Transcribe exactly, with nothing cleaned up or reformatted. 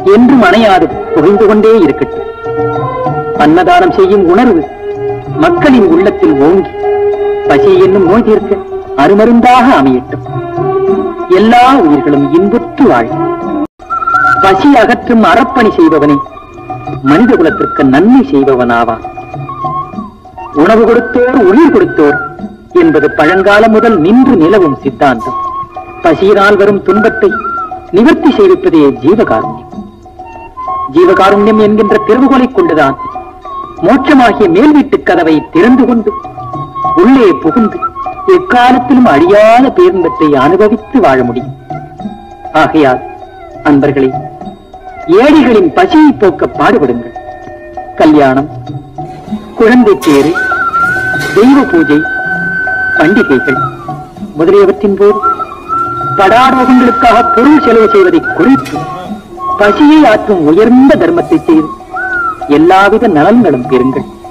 என்றும் அணையாது புகைந்து கொண்டே இருக்கட்டும். அன்னதானம் செய்யும் உணர்வு மக்களின் உள்ளத்தில் ஓங்கி பசி என்னும் நோய் தீர்க்க அருமருந்தாக அமையட்டும். எல்லா உயிர்களும் இன்புற்று வாழ. பசி அகற்றும் அறப்பணி செய்பவனே மனித குலத்திற்கு நன்மை செய்பவனாவான். உணவு கொடுத்தோர் உயிர் கொடுத்தோர் என்பது பழங்காலம் முதல் நின்று நிலவும் சித்தாந்தம். பசியினால் வரும் துன்பத்தை நிவர்த்தி செய்விப்பதே ஜீவகாருண்யம். ஜீவகாருண்யம் என்கின்ற திறவுகோலை கொண்டுதான் மோட்சமாகிய மேல் வீட்டுக் கதவை திறந்து கொண்டு உள்ளே புகுந்து எக்காலத்திலும் அழியாத பேரின்பத்தை அனுபவித்து வாழ முடியும். ஆகையால் அன்பர்களே, ஏழைகளின் பசியை போக்க பாடுபடுங்கள். கல்யாணம், குழந்தை பேறு, தெய்வ பூஜை, பண்டிகைகள் முதலியவற்றின் போது படாரோகங்களுக்காக பொருள் செலவு செய்வதை குறித்து பசியை ஆற்றும் உயர்ந்த தர்மத்தை செய்து எல்லாவித நலன்களும் பெறுங்கள்.